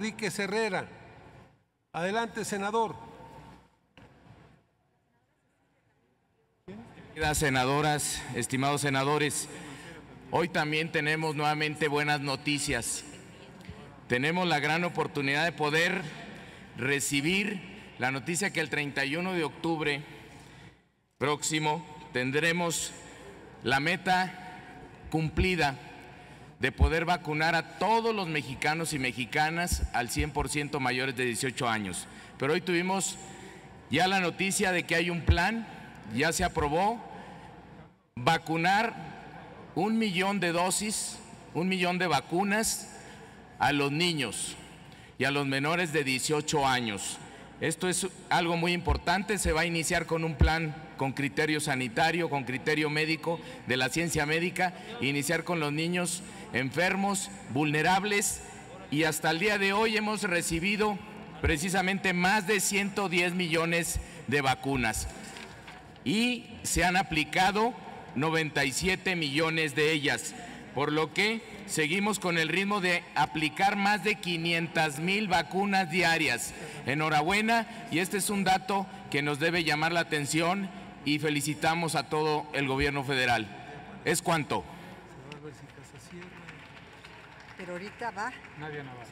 Enríquez Herrera. Adelante, senador. Queridas senadoras, estimados senadores, hoy también tenemos nuevamente buenas noticias. Tenemos la gran oportunidad de poder recibir la noticia que el 31 de octubre próximo tendremos la meta cumplida de poder vacunar a todos los mexicanos y mexicanas al 100% mayores de 18 años. Pero hoy tuvimos ya la noticia de que hay un plan, ya se aprobó, vacunar 1 millón de dosis, 1 millón de vacunas a los niños y a los menores de 18 años. Esto es algo muy importante, se va a iniciar con un plan con criterio sanitario, con criterio médico de la ciencia médica, iniciar con los niños enfermos, vulnerables, y hasta el día de hoy hemos recibido precisamente más de 110 millones de vacunas y se han aplicado 97 millones de ellas, por lo que seguimos con el ritmo de aplicar más de 500,000 vacunas diarias. Enhorabuena, y este es un dato que nos debe llamar la atención y felicitamos a todo el gobierno federal. ¿Es cuánto? Pero ahorita va.